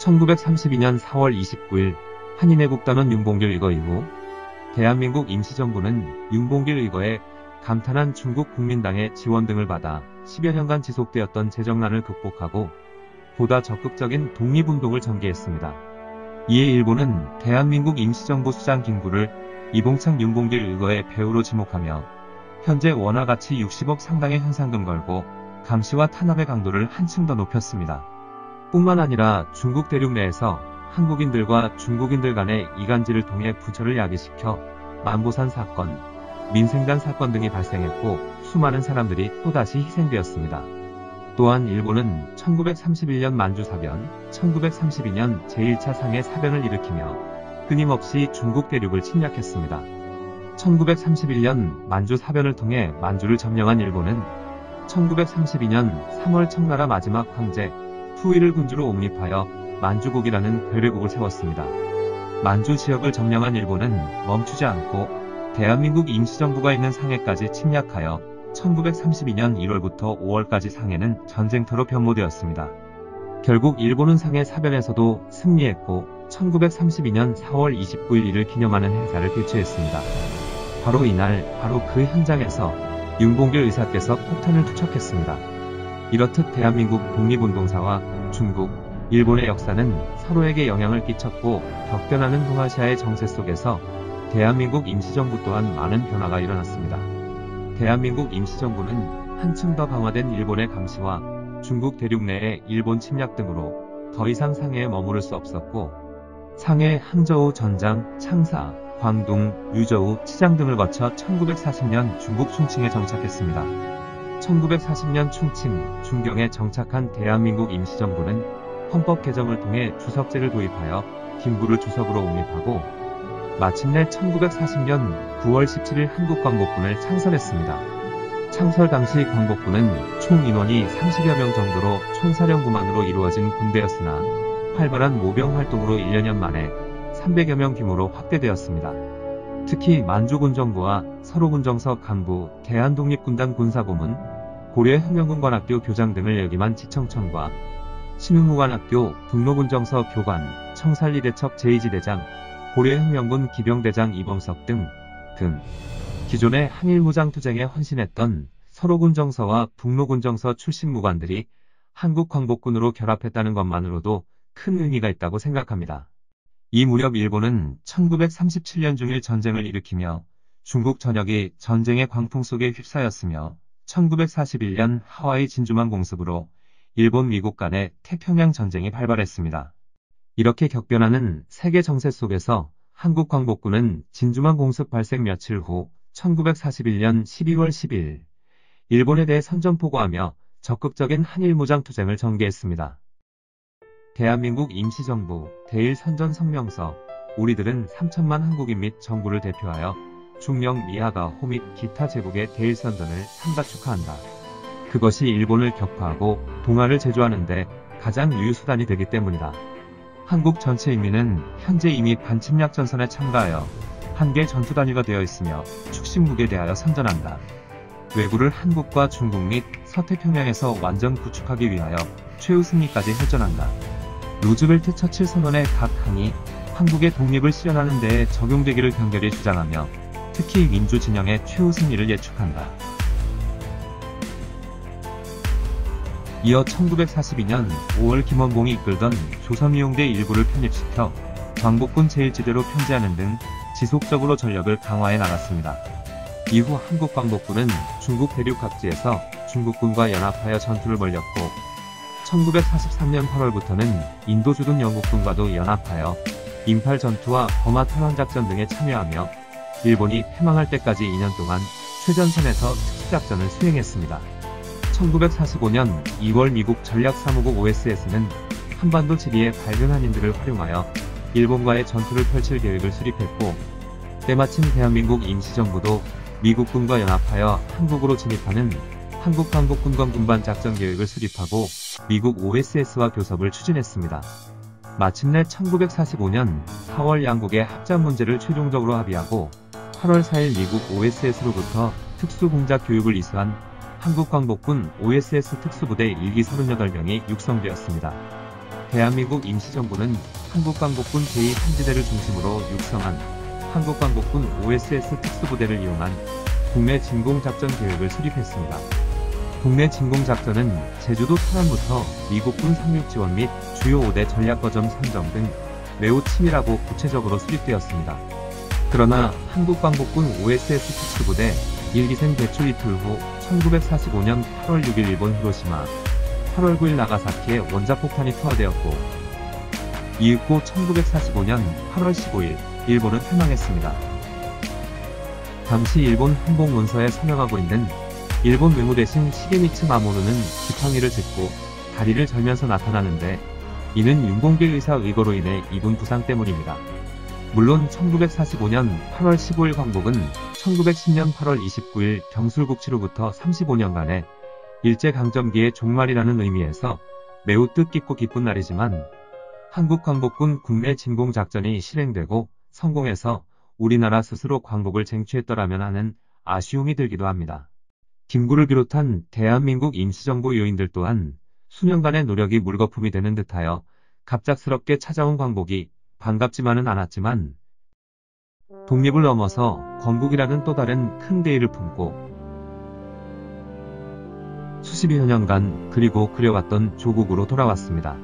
1932년 4월 29일 한인애국단원 윤봉길 의거 이후 대한민국 임시정부는 윤봉길 의거의 감탄한 중국 국민당의 지원 등을 받아 10여 년간 지속되었던 재정난을 극복하고 보다 적극적인 독립운동을 전개했습니다. 이에 일본은 대한민국 임시정부 수장 김구를 이봉창 윤봉길 의거의 배우로 지목하며 현재 원화 가치 60억 상당의 현상금 걸고 감시와 탄압의 강도를 한층 더 높였습니다. 뿐만 아니라 중국 대륙 내에서 한국인들과 중국인들 간의 이간질을 통해 부처를 야기시켜 만보산 사건, 민생단 사건 등이 발생했고 수많은 사람들이 또다시 희생되었습니다. 또한 일본은 1931년 만주사변, 1932년 제1차 상해 사변을 일으키며 끊임없이 중국 대륙을 침략했습니다. 1931년 만주사변을 통해 만주를 점령한 일본은 1932년 3월 청나라 마지막 황제 푸이를 군주로 옹립하여 만주국이라는 괴뢰국을 세웠습니다. 만주 지역을 점령한 일본은 멈추지 않고 대한민국 임시정부가 있는 상해까지 침략하여 1932년 1월부터 5월까지 상해는 전쟁터로 변모되었습니다. 결국 일본은 상해 사변에서도 승리했고 1932년 4월 29일 이를 기념하는 행사를 개최했습니다. 바로 이날, 바로 그 현장에서 윤봉길 의사께서 폭탄을 투척했습니다. 이렇듯 대한민국 독립운동사와 중국, 일본의 역사는 서로에게 영향을 끼쳤고 격변하는 동아시아의 정세 속에서 대한민국 임시정부 또한 많은 변화가 일어났습니다. 대한민국 임시정부는 한층 더 강화된 일본의 감시와 중국 대륙 내의 일본 침략 등으로 더 이상 상해에 머무를 수 없었고 상해, 항저우, 전장, 창사, 광둥, 유저우, 치장 등을 거쳐 1940년 중국 충칭에 정착했습니다. 1940년 충칭, 중경에 정착한 대한민국 임시정부는 헌법 개정을 통해 주석제를 도입하여 김구를 주석으로 옹립하고 마침내 1940년 9월 17일 한국광복군을 창설했습니다. 창설 당시 광복군은 총 인원이 30여 명 정도로 총사령부만으로 이루어진 군대였으나 활발한 모병 활동으로 1여년 만에 300여 명 규모로 확대되었습니다. 특히 만주군정부와 서로군정서 간부, 대한독립군단 군사고문, 고려혁명군관학교 교장 등을 역임한 지청천과 신흥무관학교, 북로군정서 교관, 청산리대첩 제2지대장, 고려혁명군 기병대장 이범석 등 기존의 한일무장투쟁에 헌신했던 서로군정서와 북로군정서 출신 무관들이 한국광복군으로 결합했다는 것만으로도 큰 의미가 있다고 생각합니다. 이 무렵 일본은 1937년 중일 전쟁을 일으키며 중국 전역이 전쟁의 광풍 속에 휩싸였으며 1941년 하와이 진주만 공습으로 일본 미국 간의 태평양 전쟁이 발발했습니다. 이렇게 격변하는 세계 정세 속에서 한국광복군은 진주만 공습 발생 며칠 후 1941년 12월 10일 일본에 대해 선전포고하며 적극적인 한일무장투쟁을 전개했습니다. 대한민국 임시정부 대일선전 성명서 우리들은 3천만 한국인 및 정부를 대표하여 중령 미하가 호 및 기타 제국의 대일선전을 삼가 축하한다. 그것이 일본을 격파하고 동아를 제조하는 데 가장 유효수단이 되기 때문이다. 한국 전체 인민은 현재 이미 반침략 전선에 참가하여 한개 전투단위가 되어 있으며 축신무기에 대하여 선전한다. 왜구를 한국과 중국 및 서태평양에서 완전 구축하기 위하여 최후 승리까지 혈전한다. 루즈벨트 처칠 선언의 각 항이 한국의 독립을 실현하는 데에 적용되기를 간결히 주장하며 특히 민주 진영의 최후 승리를 예축한다. 이어 1942년 5월 김원봉이 이끌던 조선위용대 일부를 편입시켜 광복군 제1지대로 편제하는 등 지속적으로 전력을 강화해 나갔습니다. 이후 한국광복군은 중국 대륙 각지에서 중국군과 연합하여 전투를 벌였고 1943년 8월부터는 인도 주둔 영국군과도 연합하여 임팔 전투와 버마 탈환작전 등에 참여하며 일본이 패망할 때까지 2년 동안 최전선에서 특수작전을 수행했습니다. 1945년 2월 미국 전략사무국 OSS는 한반도 지리의 밝은 한인들을 활용하여 일본과의 전투를 펼칠 계획을 수립했고 때마침 대한민국 임시정부도 미국군과 연합하여 한국으로 진입하는 한국광복군권 군반 작전 계획을 수립하고 미국 OSS와 교섭을 추진했습니다. 마침내 1945년 4월 양국의 합작 문제를 최종적으로 합의하고 8월 4일 미국 OSS로부터 특수공작 교육을 이수한 한국광복군 OSS 특수부대 1기 38명이 육성되었습니다. 대한민국 임시정부는 한국광복군 제2한지대를 중심으로 육성한 한국광복군 OSS 특수부대를 이용한 국내 진공작전 계획을 수립했습니다. 국내 진공작전은 제주도 탈환부터 미국군 상륙 지원 및 주요 5대 전략거점 선정 등 매우 치밀하고 구체적으로 수립되었습니다. 그러나 한국광복군 OSS 특수부대 1기생 배출 이틀 후 1945년 8월 6일 일본 히로시마, 8월 9일 나가사키에 원자폭탄이 투하되었고, 이윽고 1945년 8월 15일 일본은 패망했습니다. 당시 일본 항공문서에 서명하고 있는 일본 외무대신 시게미츠 마모루는 지팡이를 짚고 다리를 절면서 나타나는데, 이는 윤봉길 의사 의거로 인해 입은 부상 때문입니다. 물론 1945년 8월 15일 광복은 1910년 8월 29일 경술국치로부터 35년간의 일제강점기의 종말이라는 의미에서 매우 뜻깊고 기쁜 날이지만, 한국광복군 국내 진공작전이 실행되고 성공해서 우리나라 스스로 광복을 쟁취했더라면 하는 아쉬움이 들기도 합니다. 김구를 비롯한 대한민국 임시정부 요인들 또한 수년간의 노력이 물거품이 되는 듯하여 갑작스럽게 찾아온 광복이 반갑지만은 않았지만, 독립을 넘어서 건국이라는 또 다른 큰 대의를 품고 수십여 년간 그리고 그려왔던 조국으로 돌아왔습니다.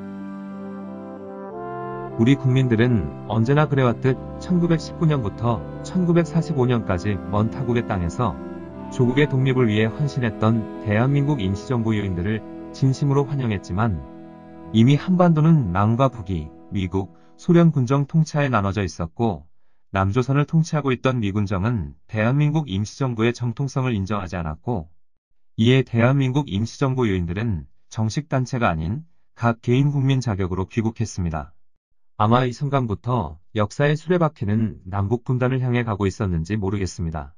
우리 국민들은 언제나 그래왔듯 1919년부터 1945년까지 먼 타국의 땅에서 조국의 독립을 위해 헌신했던 대한민국 임시정부 요인들을 진심으로 환영했지만, 이미 한반도는 남과 북이 미국, 소련 군정 통치하에 나눠져 있었고, 남조선을 통치하고 있던 미군정은 대한민국 임시정부의 정통성을 인정하지 않았고, 이에 대한민국 임시정부 요인들은 정식 단체가 아닌 각 개인 국민 자격으로 귀국했습니다. 아마 이 순간부터 역사의 수레바퀴는 남북 분단을 향해 가고 있었는지 모르겠습니다.